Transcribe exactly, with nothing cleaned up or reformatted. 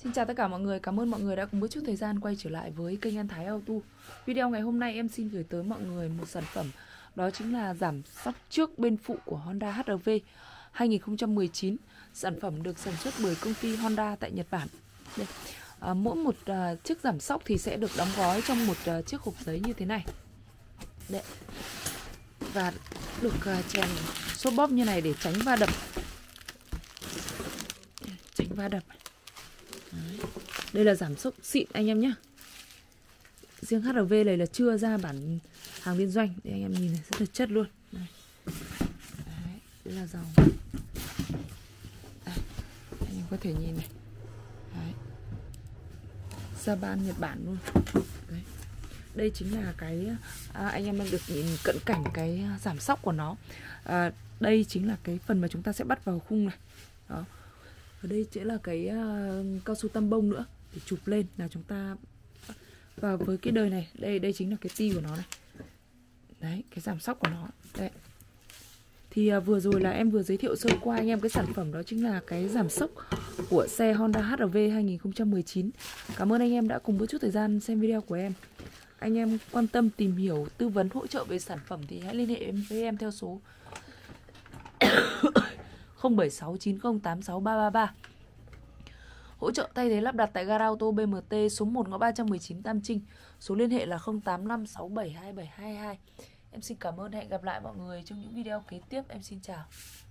Xin chào tất cả mọi người, cảm ơn mọi người đã cùng một chút thời gian quay trở lại với kênh An Thái Auto. Video ngày hôm nay em xin gửi tới mọi người một sản phẩm, đó chính là giảm sóc trước bên phụ của Honda hát rờ vê hai không một chín. Sản phẩm được sản xuất bởi công ty Honda tại Nhật Bản. Đây. À, mỗi một uh, chiếc giảm sóc thì sẽ được đóng gói trong một uh, chiếc hộp giấy như thế này. Đây. Và được uh, chèn xốp bóp như này để tránh va đập. Tránh va đập. Đấy. Đây là giảm sóc xịn anh em nhé. Riêng hát rờ vê này là chưa ra bản hàng liên doanh. Đây anh em nhìn này, rất là chất luôn. Đây, đấy, đây là dòng. Đây, anh em có thể nhìn này. Đấy. Ra ban Nhật Bản luôn. Đấy. Đây chính là cái à, anh em đang được nhìn cận cảnh cái giảm sóc của nó. À, đây chính là cái phần mà chúng ta sẽ bắt vào khung này. Đó. Ở đây sẽ là cái uh, cao su tăm bông nữa để chụp lên là chúng ta. Và với cái đời này, đây đây chính là cái ti của nó này. Đấy, cái giảm sóc của nó. Đấy. Thì uh, vừa rồi là em vừa giới thiệu sơ qua anh em cái sản phẩm đó chính là cái giảm sóc của xe Honda hát rờ vê hai không một chín. Cảm ơn anh em đã cùng với chút thời gian xem video của em. Anh em quan tâm tìm hiểu, tư vấn, hỗ trợ về sản phẩm thì hãy liên hệ với em theo số không bảy sáu chín không tám sáu ba ba ba. Hỗ trợ thay thế lắp đặt tại gara ô tô bê em tê số một ngõ ba trăm mười chín Tam Trinh. Số liên hệ là không tám năm sáu bảy hai bảy hai hai. Em xin cảm ơn, hẹn gặp lại mọi người trong những video kế tiếp. Em xin chào.